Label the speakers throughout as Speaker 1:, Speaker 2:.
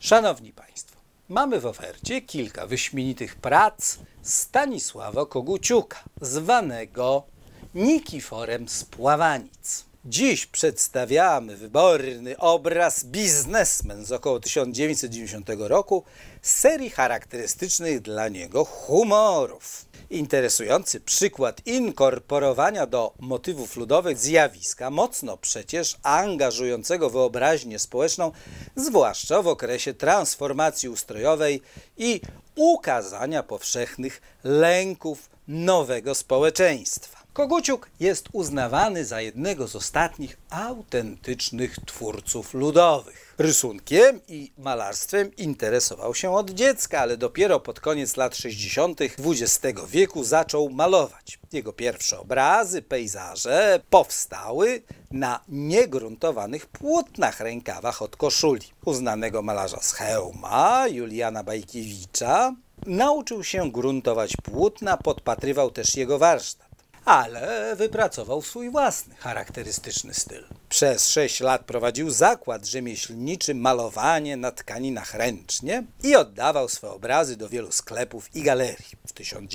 Speaker 1: Szanowni Państwo, mamy w ofercie kilka wyśmienitych prac Stanisława Koguciuka, zwanego Nikiforem z Pławanic. Dziś przedstawiamy wyborny obraz biznesmen z około 1990 roku z serii charakterystycznych dla niego humorów. Interesujący przykład inkorporowania do motywów ludowych zjawiska mocno przecież angażującego wyobraźnię społeczną, zwłaszcza w okresie transformacji ustrojowej i ukazania powszechnych lęków nowego społeczeństwa. Koguciuk jest uznawany za jednego z ostatnich autentycznych twórców ludowych. Rysunkiem i malarstwem interesował się od dziecka, ale dopiero pod koniec lat 60. XX wieku zaczął malować. Jego pierwsze obrazy, pejzaże powstały na niegruntowanych płótnach rękawach od koszuli. Uznanego malarza z Chełma, Juliana Bajkiewicza, nauczył się gruntować płótna, podpatrywał też jego warsztat. Ale wypracował swój własny, charakterystyczny styl. Przez 6 lat prowadził zakład rzemieślniczy Malowanie na tkaninach ręcznie i oddawał swe obrazy do wielu sklepów i galerii. W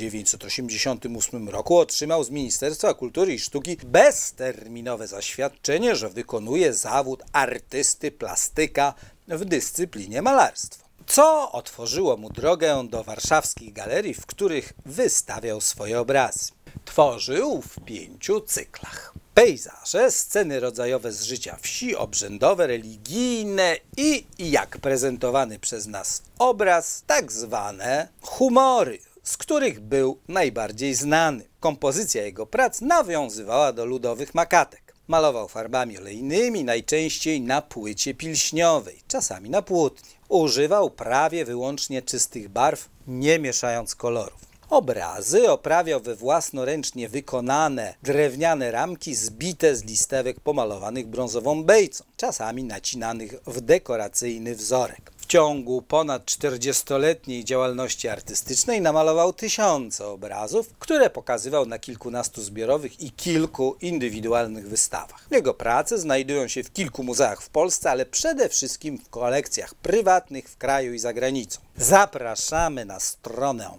Speaker 1: 1988 roku otrzymał z Ministerstwa Kultury i Sztuki bezterminowe zaświadczenie, że wykonuje zawód artysty plastyka w dyscyplinie malarstwo, co otworzyło mu drogę do warszawskich galerii, w których wystawiał swoje obrazy. Tworzył w 5 cyklach. Pejzaże, sceny rodzajowe z życia wsi, obrzędowe, religijne i, jak prezentowany przez nas obraz, tak zwane humory, z których był najbardziej znany. Kompozycja jego prac nawiązywała do ludowych makatek. Malował farbami olejnymi, najczęściej na płycie pilśniowej, czasami na płótnie. Używał prawie wyłącznie czystych barw, nie mieszając kolorów. Obrazy oprawiał we własnoręcznie wykonane drewniane ramki zbite z listewek pomalowanych brązową bejcą, czasami nacinanych w dekoracyjny wzorek. W ciągu ponad 40-letniej działalności artystycznej namalował tysiące obrazów, które pokazywał na kilkunastu zbiorowych i kilku indywidualnych wystawach. Jego prace znajdują się w kilku muzeach w Polsce, ale przede wszystkim w kolekcjach prywatnych w kraju i za granicą. Zapraszamy na stronę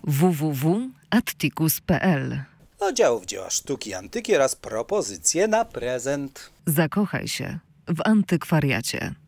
Speaker 2: www.atticus.pl
Speaker 1: do działów dzieła sztuki i antyki oraz propozycje na prezent.
Speaker 2: Zakochaj się w antykwariacie.